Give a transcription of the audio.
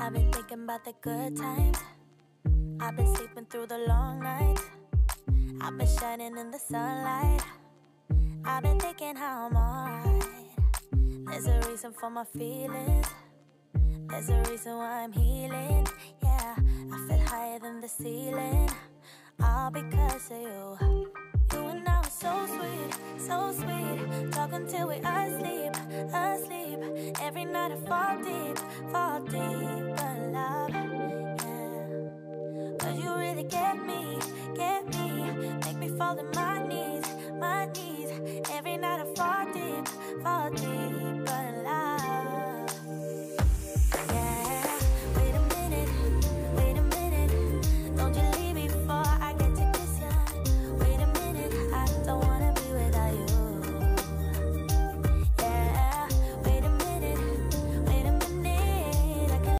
I've been thinking about the good times. I've been sleeping through the long nights. I've been shining in the sunlight. I've been thinking how I'm alright. There's a reason for my feelings. There's a reason why I'm healing. Yeah, I feel higher than the ceiling. All because of you. You and I were so sweet, so sweet. Talking till we asleep, asleep. Every night I fall deep, fall deep.